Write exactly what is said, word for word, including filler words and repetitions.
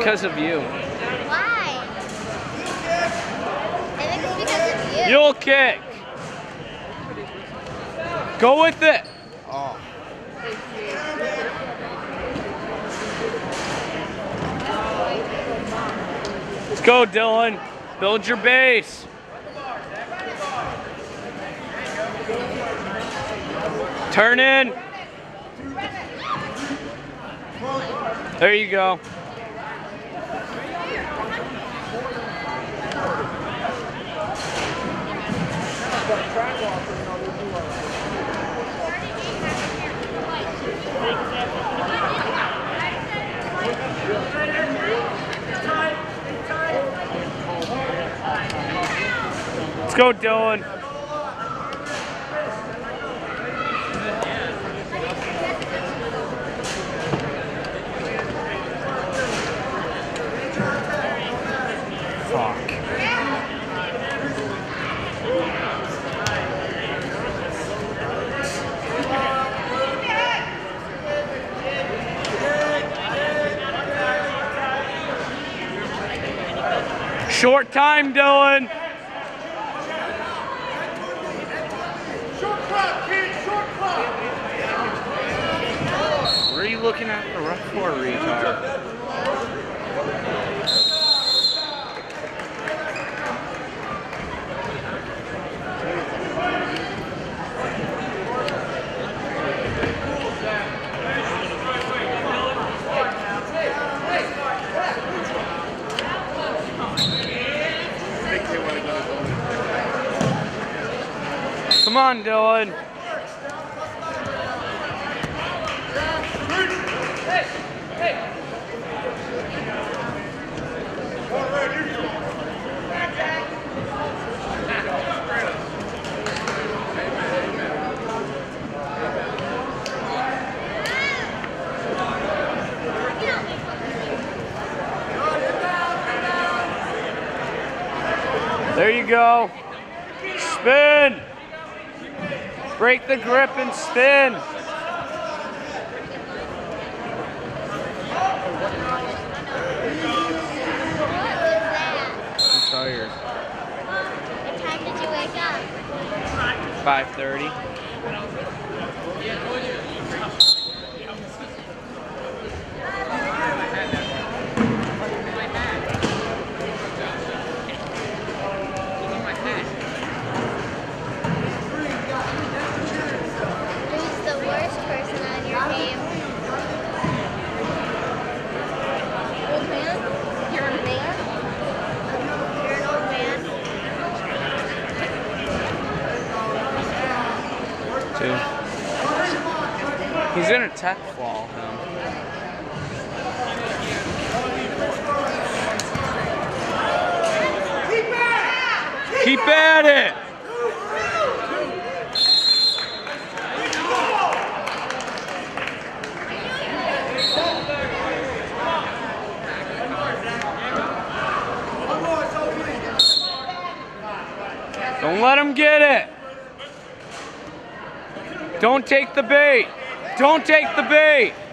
because of you. Why? I think it's because of you. You'll kick. Go with it. Oh. Let's go, Dylan. Build your base. Turn in. There you go. Let's go, Dylan. Fuck. Short time, Dylan. Short clock, kid, short clock. What are you looking at the ref for, retard? Come on, Dylan. There you go. Spin. Break the grip and spin. I'm tired. What time did you wake up? five thirty. Who's the worst person on your team? Old man? You're a man? You're an old man? Two. He's gonna tech fall him. Keep at it! Don't let him get it! Don't take the bait! Don't take the bait!